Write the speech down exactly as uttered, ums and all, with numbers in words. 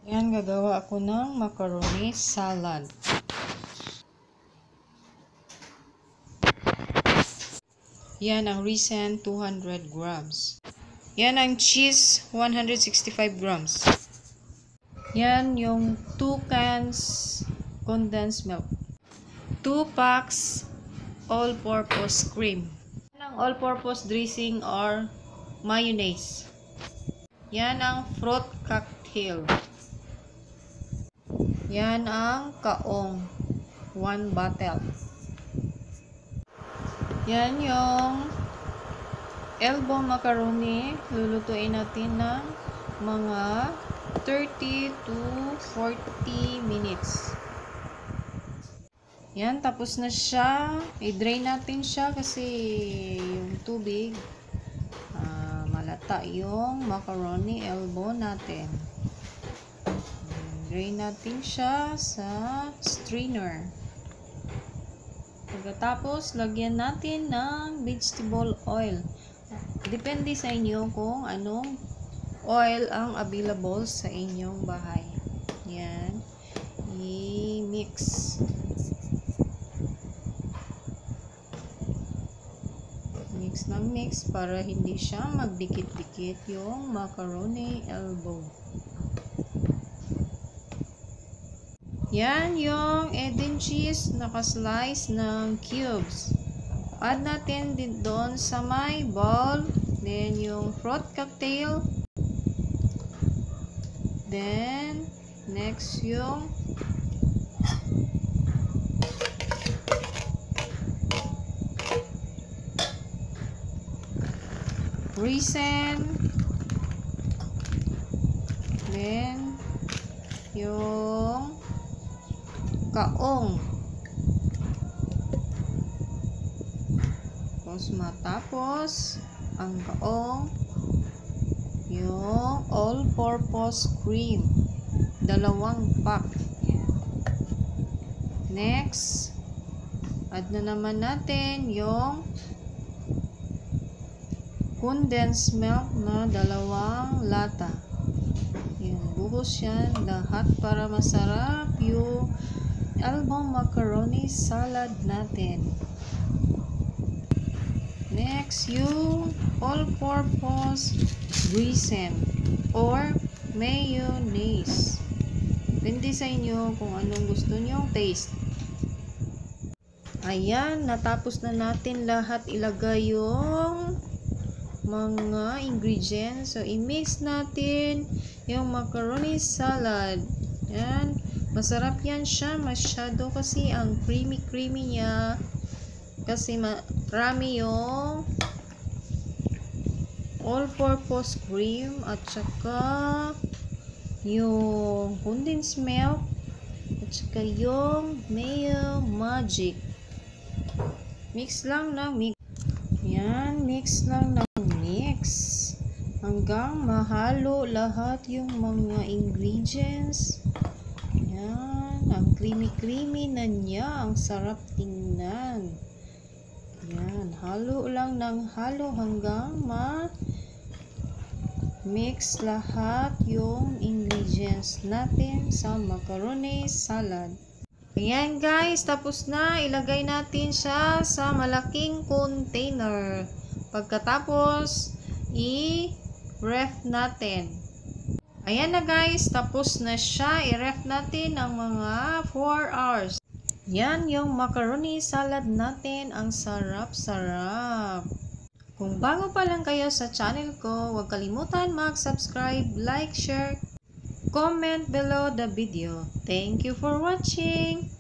Yan, gagawa ako ng macaroni salad. Yan ang recent two hundred grams. Yan ang cheese one hundred sixty-five grams. Yan yung two cans condensed milk. two packs all-purpose cream. Yan ang all-purpose dressing or mayonnaise. Yan ang fruit cocktail. Yan ang kaong one bottle. Yan yung elbow macaroni. Lulutuin natin ng mga thirty to forty minutes. Yan, tapos na siya. I-drain natin siya kasi yung tubig uh, malata yung macaroni elbow natin. Drain natin siya sa strainer. Pagkatapos, lagyan natin ng vegetable oil. Depende sa inyo kung anong oil ang available sa inyong bahay. Yan. I-mix. Mix ng mix para hindi siya magdikit-dikit yung macaroni elbow. Yan yung Edin cheese naka-slice ng cubes. Add natin din doon sa may bowl. Then yung fruit cocktail. Then next yung raisin. Then yung kaong. Tapos matapos ang kaong, yung all-purpose cream, dalawang pack. Next, add na naman natin yung condensed milk na dalawang lata. Yung buhos yan lahat para masarap yung elbow macaroni salad natin. Next, yung all-purpose dressing or mayonnaise. Depende sa inyo kung anong gusto nyong taste. Ayan, natapos na natin lahat ilagay yung mga ingredients. So, i-mix natin yung macaroni salad. Ayan. Masarap yan siya, masyado kasi ang creamy-creamy niya. Kasi marami yung all-purpose cream at saka yung condensed milk at saka yung mayo magic. Mix lang ng mix. Yan, mix lang ng mix. Hanggang mahalo lahat yung mga ingredients. Yan, ang creamy-creamy na niya. Ang sarap tingnan. Yan, halo lang ng halo hanggang ma-mix lahat yung ingredients natin sa macaroni salad. Ayan guys, tapos na. Ilagay natin siya sa malaking container. Pagkatapos, i-ref natin. Ayan na guys, tapos na siya. I-ref natin ng mga four hours. Yan yung macaroni salad natin. Ang sarap-sarap. Kung bago pa lang kayo sa channel ko, huwag kalimutan mag-subscribe, like, share, comment below the video. Thank you for watching!